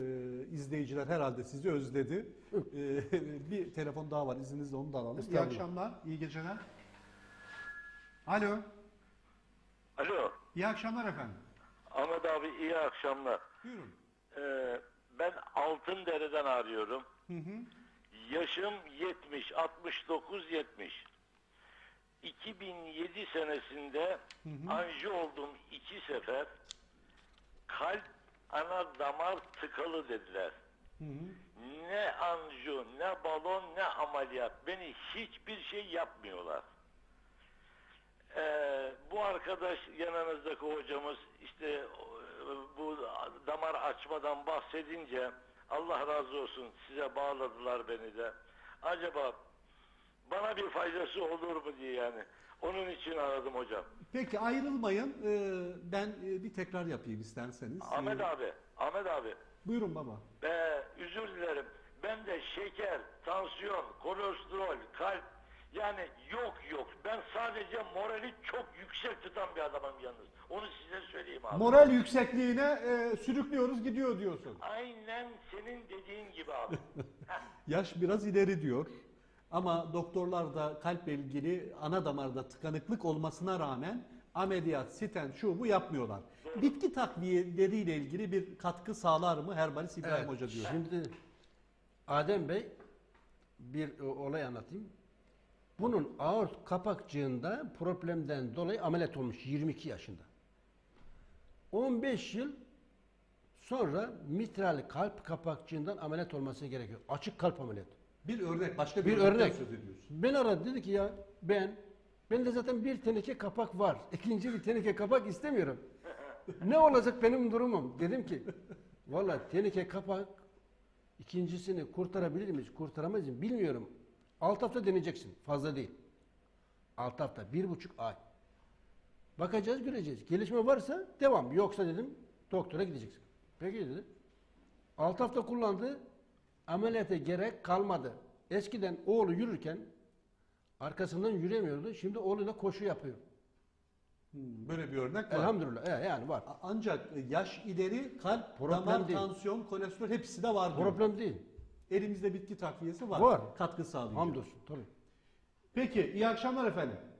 İzleyiciler herhalde sizi özledi. Bir telefon daha var, izninizle onu da alalım. İyi akşamlar, iyi geceler. Alo. Alo. İyi akşamlar efendim. Ahmet abi iyi akşamlar. Buyurun. Ben Altındere'den arıyorum. Hı hı. Yaşım 70, 69, 70. 2007 senesinde anjiyo oldum 2 sefer. Kalp ana damar tıkalı dediler. Hı hı. Ne anjiyo, ne balon, ne ameliyat. Beni hiçbir şey yapmıyorlar. Bu arkadaş yanınızdaki hocamız işte bu damar açmadan bahsedince Allah razı olsun size bağladılar beni de. Acaba bana bir faydası olur mu diye yani. Onun için aradım hocam. Peki ayrılmayın. Ben bir tekrar yapayım isterseniz. Ahmet abi. Buyurun baba. Özür dilerim. Ben de şeker, tansiyon, kolesterol, kalp yani yok. Ben sadece morali çok yüksek tutan bir adamım yalnız. Onu size söyleyeyim abi. Moral yüksekliğine sürüklüyoruz gidiyor diyorsun. Aynen senin dediğin gibi abi. Yaş biraz ileri diyor. Ama doktorlar da kalple ilgili ana damarda tıkanıklık olmasına rağmen ameliyat, stent, şu bu yapmıyorlar. Doğru. Bitki takviyeleriyle ilgili bir katkı sağlar mı Herbalis İbrahim Hoca diyor. Şimdi Adem Bey bir olay anlatayım. Bunun aort kapakçığında problemden dolayı ameliyat olmuş 22 yaşında. 15 yıl sonra mitral kalp kapakçığından ameliyat olması gerekiyor. Açık kalp ameliyatı. Bir örnek, başka Bir örnekten örnek. söz ediyorsun. Ben aradı dedi ki ya bende zaten bir teneke kapak var. İkinci bir teneke kapak istemiyorum. Ne olacak benim durumum? Dedim ki vallahi teneke kapak ikincisini kurtarabilir miyiz, kurtaramayız mı bilmiyorum. 6 hafta deneyeceksin. Fazla değil. 6 hafta, 1,5 ay. Bakacağız, göreceğiz. Gelişme varsa devam. Yoksa dedim doktora gideceksin. Peki dedi. 6 hafta kullandı. Ameliyata gerek kalmadı. Eskiden oğlu yürürken arkasından yürüyemiyordu. Şimdi oğluyla koşu yapıyor. Böyle bir örnek var. Elhamdülillah. Yani var. Ancak yaş ileri kalp, Problem damar, değil. tansiyon, kolesterol hepsi de var diyor. Problem değil. Elimizde bitki takviyesi var. Var. Katkı sağlayacak. Hamdolsun. Tabii. Peki iyi akşamlar efendim.